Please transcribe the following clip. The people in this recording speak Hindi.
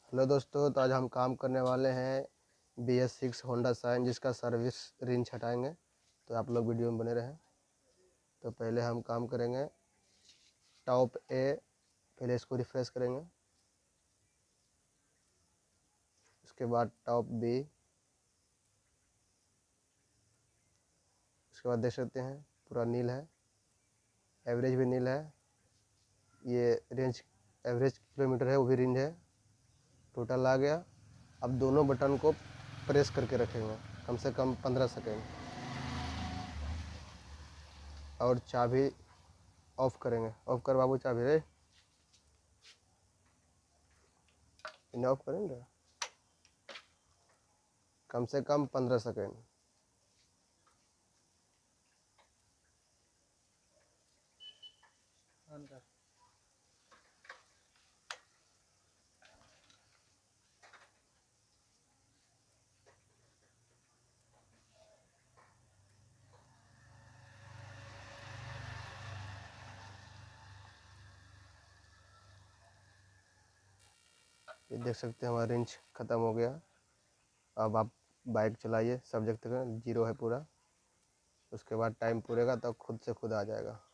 हेलो दोस्तों, तो आज हम काम करने वाले हैं BS6 होंडा शाइन जिसका सर्विस रिंच हटाएंगे। तो आप लोग वीडियो में बने रहें। तो पहले हम काम करेंगे टॉप ए, पहले इसको रिफ्रेश करेंगे। उसके बाद टॉप बी, उसके बाद देख सकते हैं पूरा नील है, एवरेज भी नील है। ये रेंज एवरेज किलोमीटर है, वो भी रेंज है, टोटल आ गया। अब दोनों बटन को प्रेस करके रखेंगे कम से कम 15 सेकेंड और चाबी ऑफ करेंगे। ऑफ कर बाबू, चाबी रे, इन्हें ऑफ करेंगे कम से कम 15 सेकेंड। ये देख सकते हैं हमारा रेंज ख़त्म हो गया। अब आप बाइक चलाइए, सब जगह जीरो है पूरा। उसके बाद टाइम पूरेगा तब खुद से खुद आ जाएगा।